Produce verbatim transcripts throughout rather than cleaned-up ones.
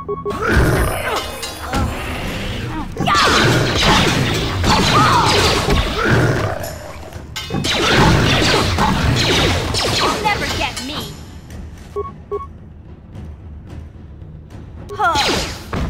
You'll never get me! Huh.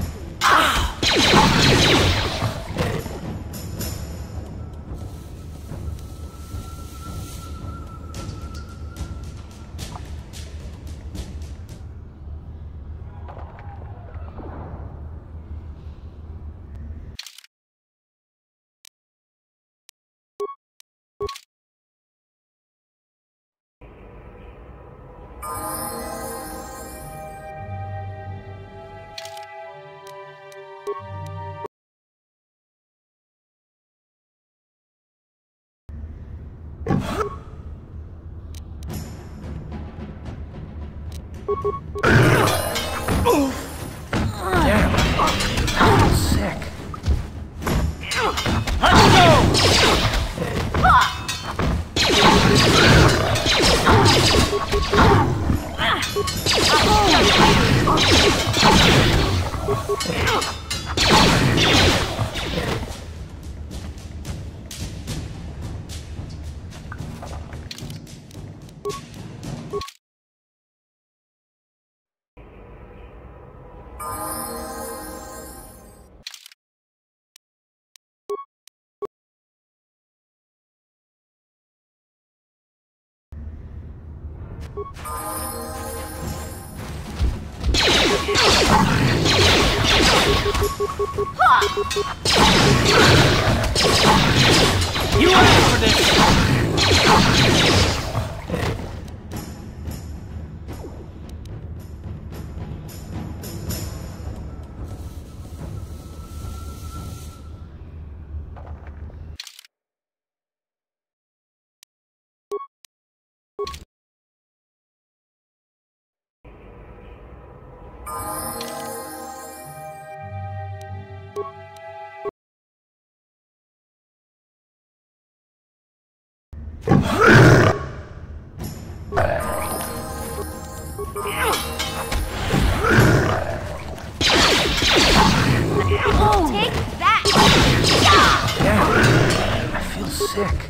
Damn, I'm sick. Let's go! You asked for this! Oh, take that! Damn, I feel sick.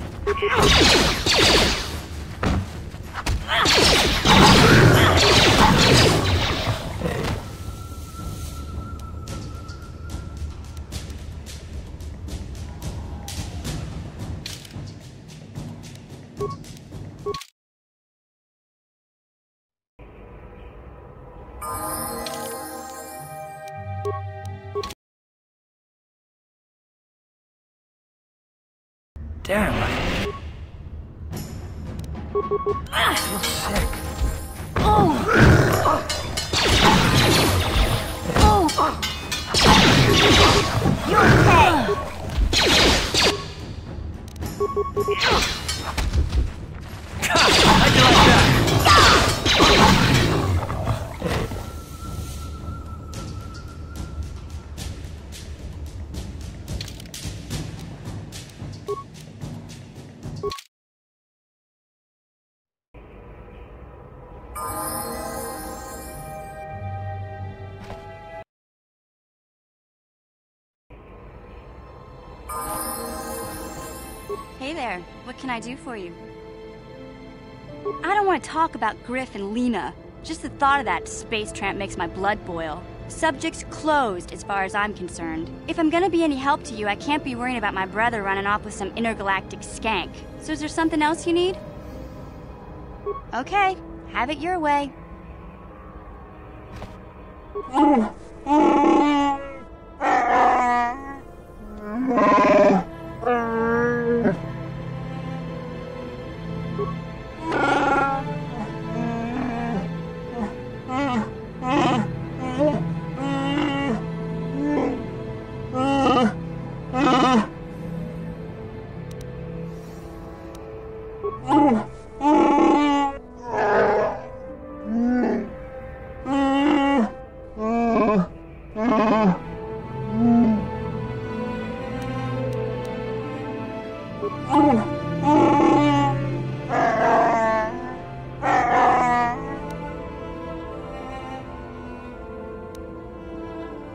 Damn, I feel sick. Oh! Oh! You're okay! How'd you like that? Hey there, what can I do for you? I don't want to talk about Griff and Lena. Just the thought of that space tramp makes my blood boil. Subject's closed as far as I'm concerned. If I'm gonna be any help to you, I can't be worrying about my brother running off with some intergalactic skank. So is there something else you need? Okay, have it your way.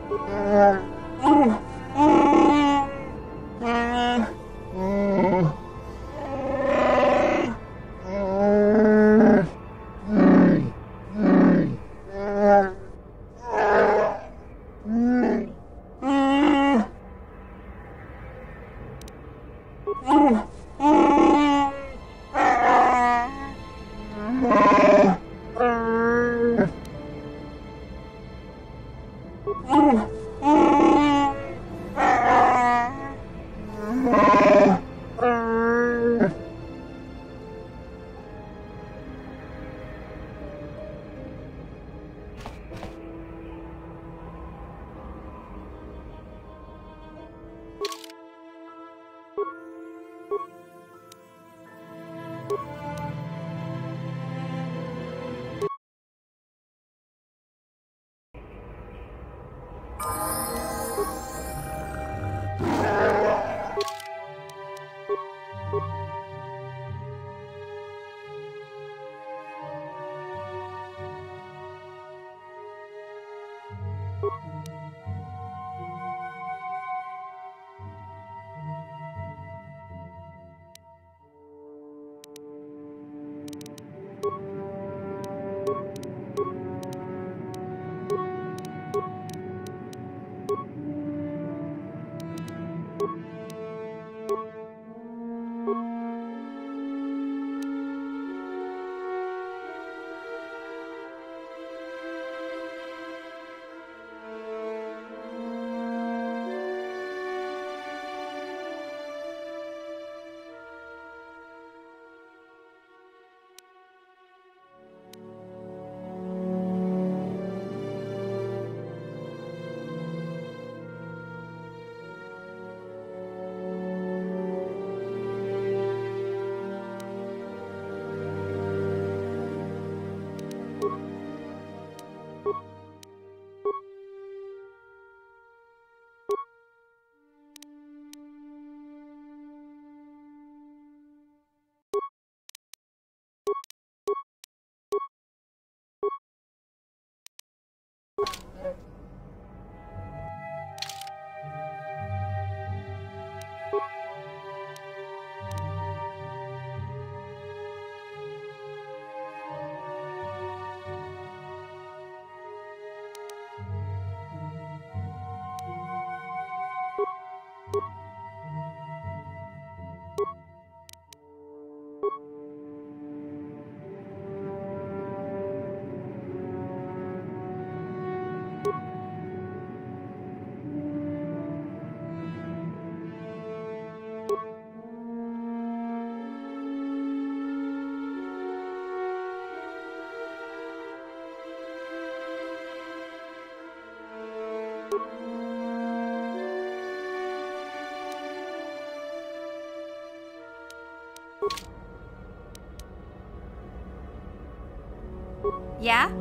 Yeah?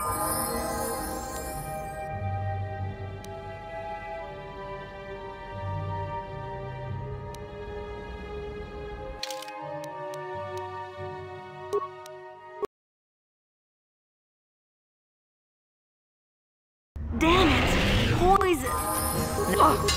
Damn it! Poison! No.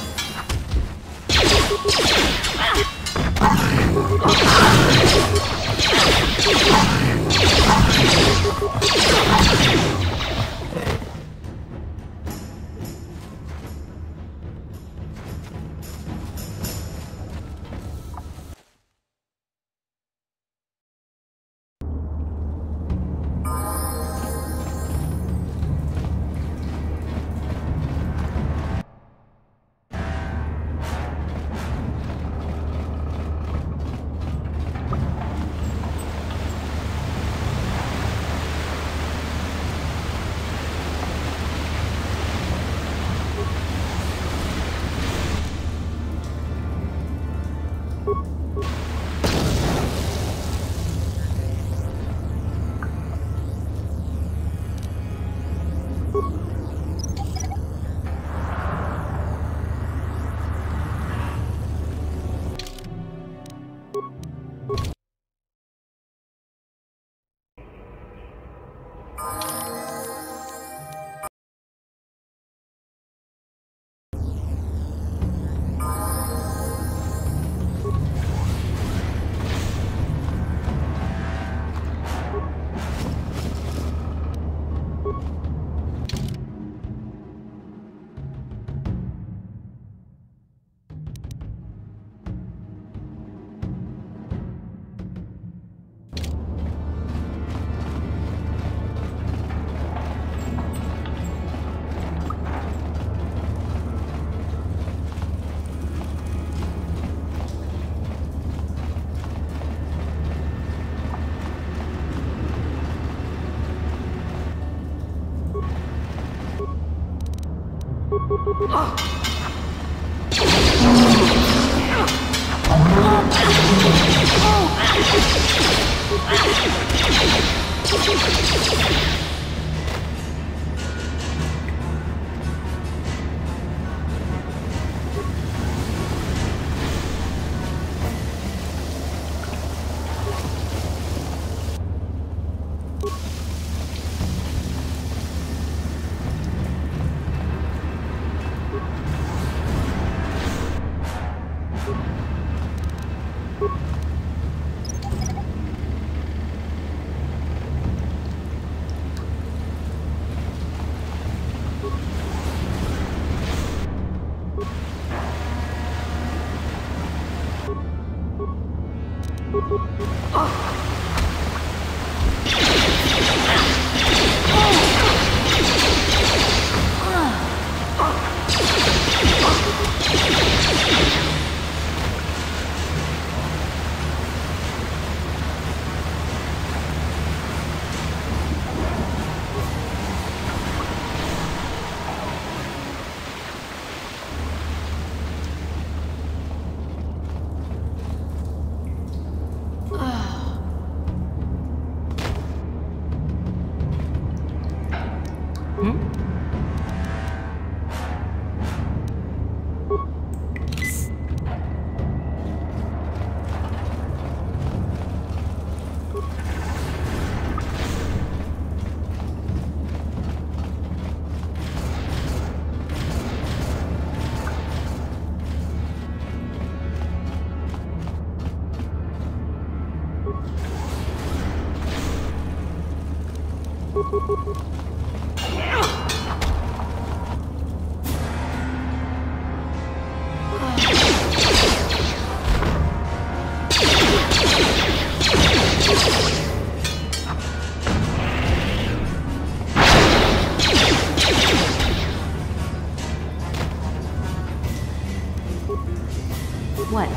What?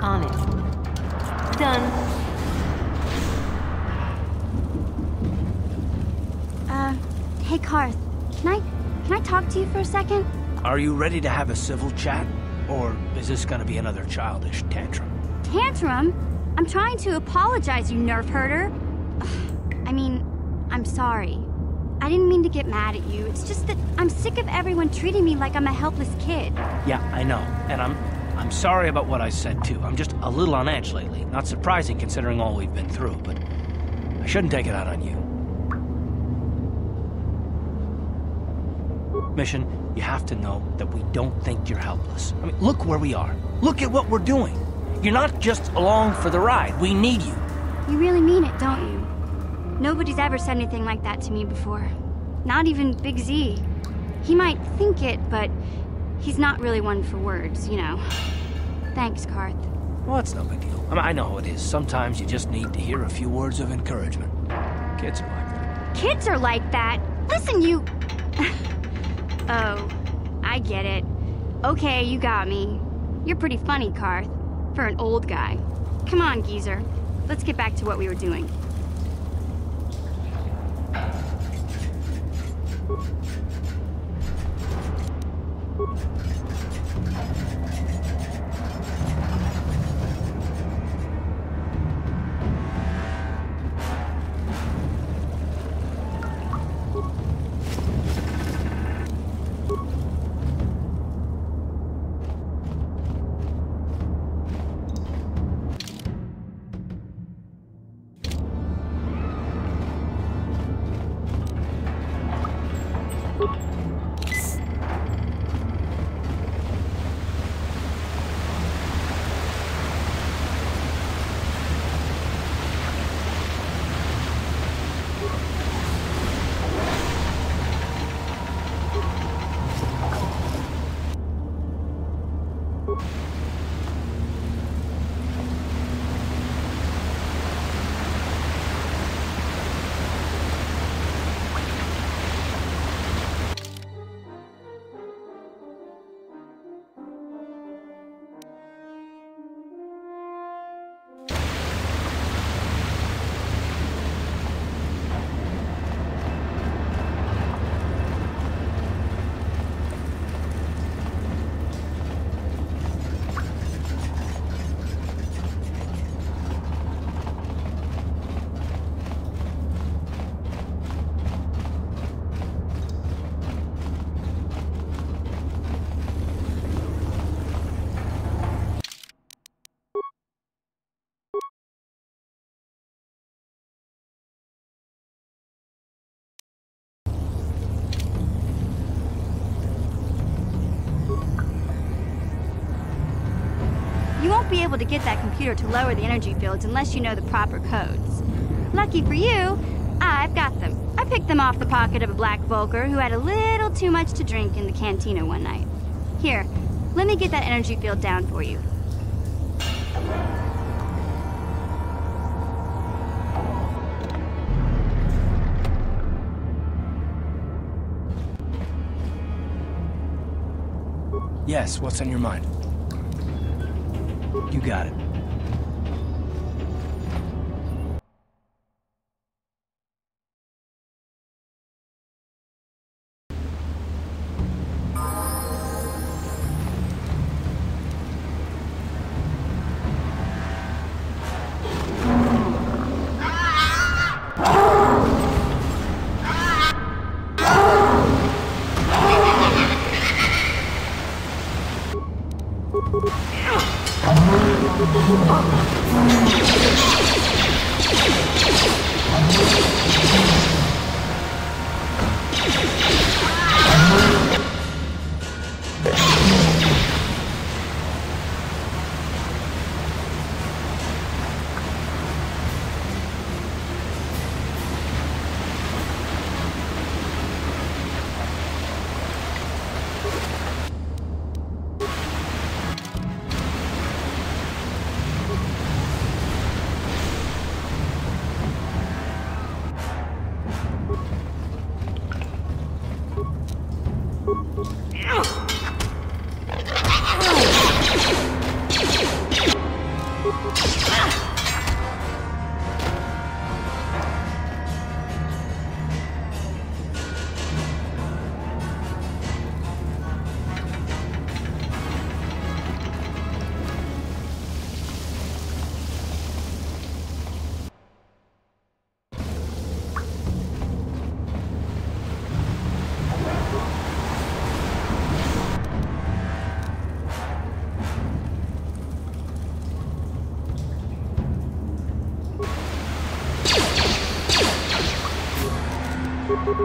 On it. Done. Uh, hey Carth, can I, can I talk to you for a second? Are you ready to have a civil chat? Or is this gonna be another childish tantrum? Tantrum? I'm trying to apologize, you nerf herder. I mean, I'm sorry. I didn't mean to get mad at you. It's just that I'm sick of everyone treating me like I'm a helpless kid. Yeah, I know. And I'm I'm sorry about what I said too. I'm just a little on edge lately. Not surprising considering all we've been through, but I shouldn't take it out on you. Mission, you have to know that we don't think you're helpless. I mean, look where we are. Look at what we're doing. You're not just along for the ride. We need you. You really mean it, don't you? Nobody's ever said anything like that to me before. Not even Big Z. He might think it, but he's not really one for words, you know. Thanks, Carth. Well, it's no big deal. I mean, I know how it is. Sometimes you just need to hear a few words of encouragement. Kids are like that. Kids are like that? Listen, you... Oh, I get it. Okay, you got me. You're pretty funny, Carth. For an old guy. Come on, geezer. Let's get back to what we were doing. You won't be able to get that computer to lower the energy fields unless you know the proper codes. Lucky for you, I've got them. I picked them off the pocket of a black Volker who had a little too much to drink in the cantina one night. Here, let me get that energy field down for you. Yes, what's on your mind? You got it.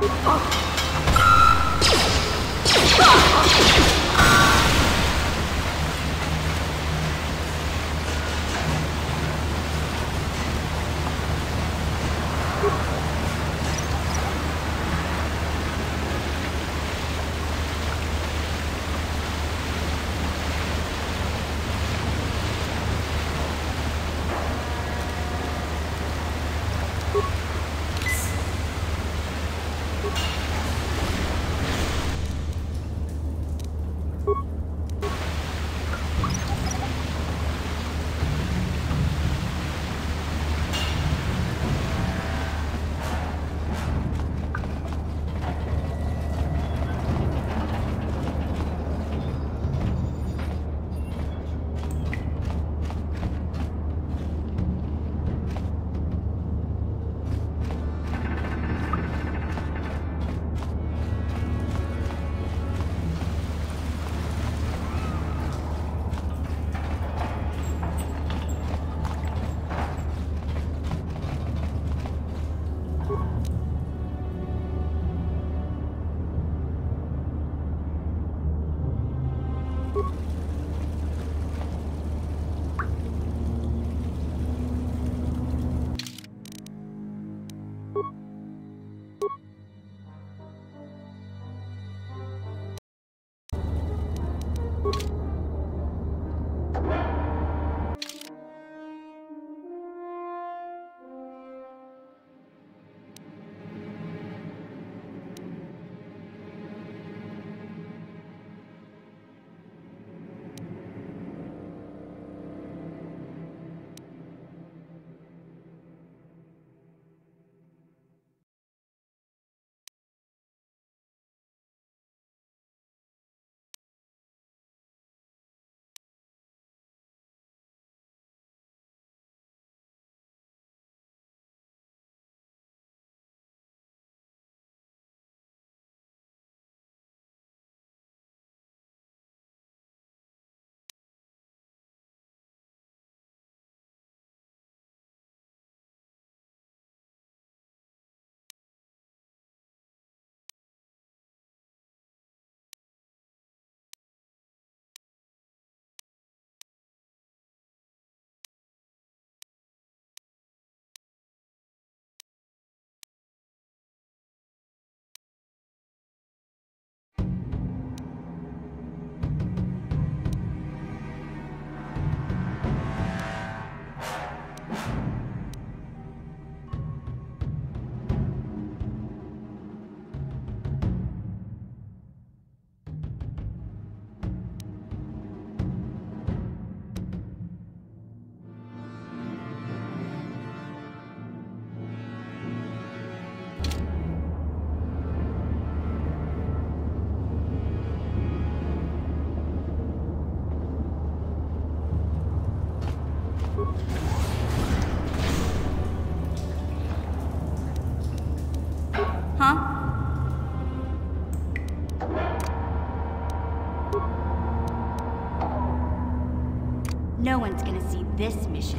No one's gonna see this mission.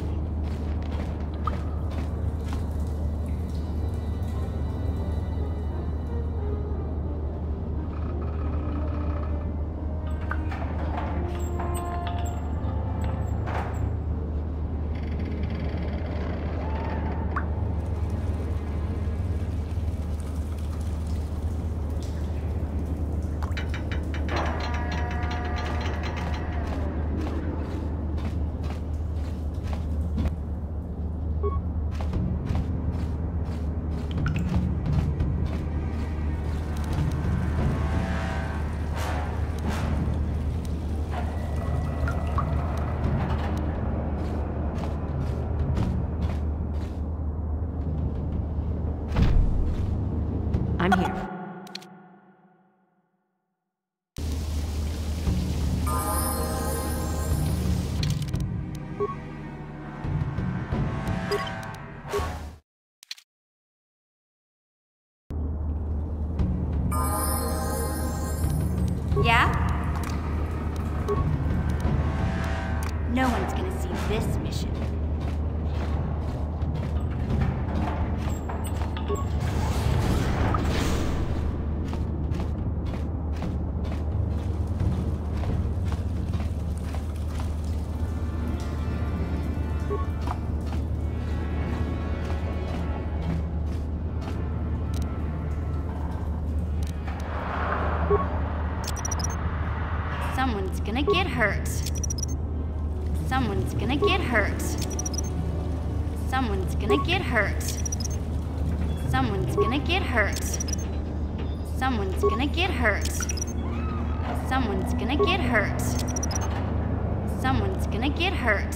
I'm here. Yeah? No one's gonna see this mission. get hurt. Someone's gonna get hurt. Someone's gonna get hurt. Someone's gonna get hurt. Someone's gonna get hurt. Someone's gonna get hurt. Someone's gonna get hurt.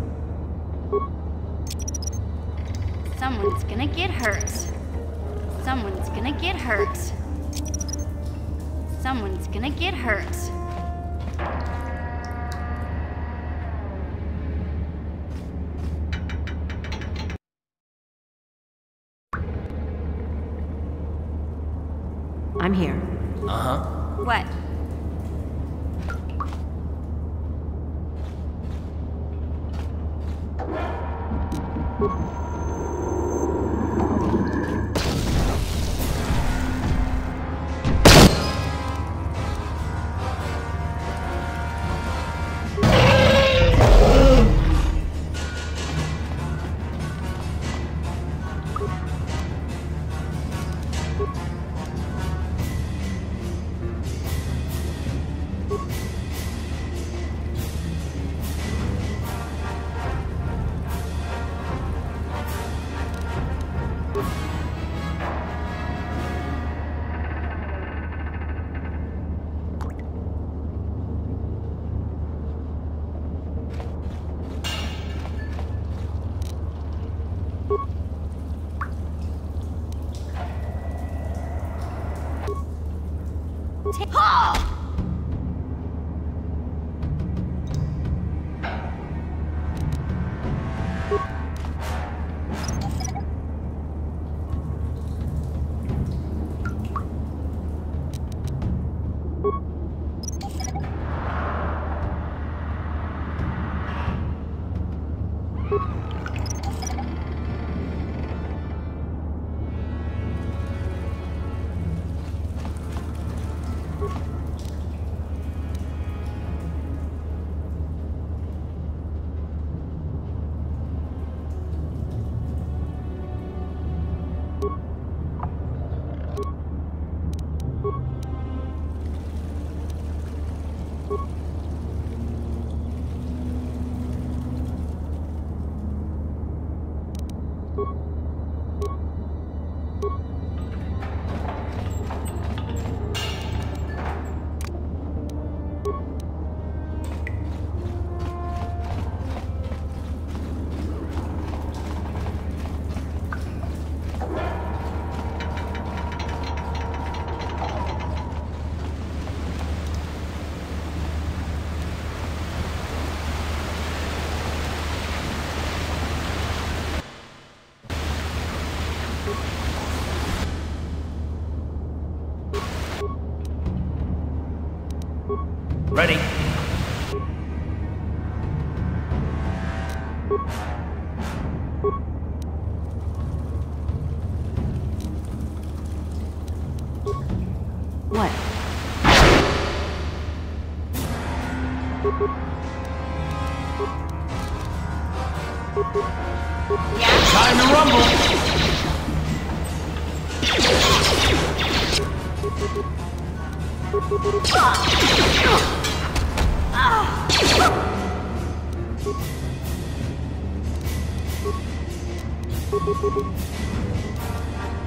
Someone's gonna get hurt. Someone's gonna get hurt. Someone's gonna get hurt. I'm here. Uh-huh. What? Ready. What? Time to rumble.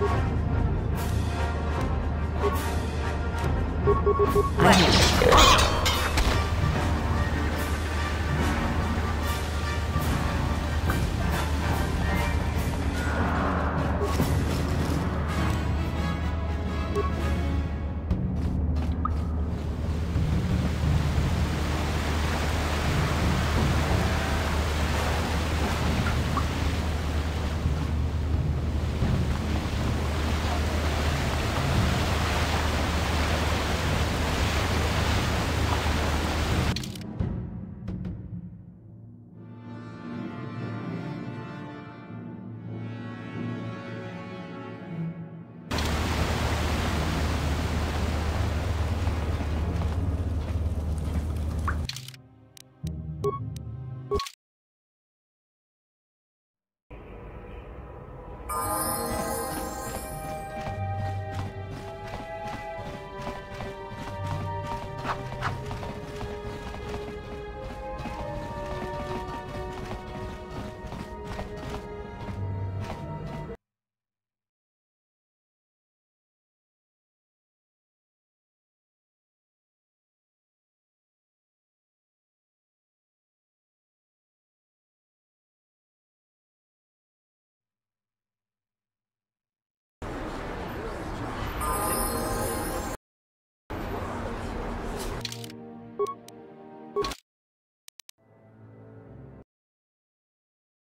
I'm here.